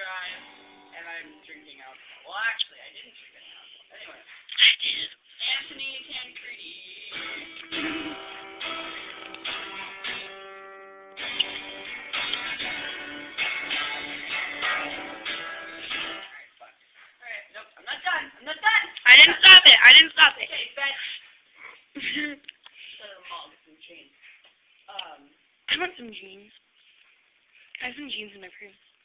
time, and I'm drinking alcohol. Well, actually, I didn't drink any alcohol. Anyway. I did. Anthony Tancredi. Alright, fuck. Alright, nope, I'm not done. I'm not done! I didn't stop it. I didn't stop it. Okay, fetch. I'll get some jeans. I want some jeans. I have some jeans in my room.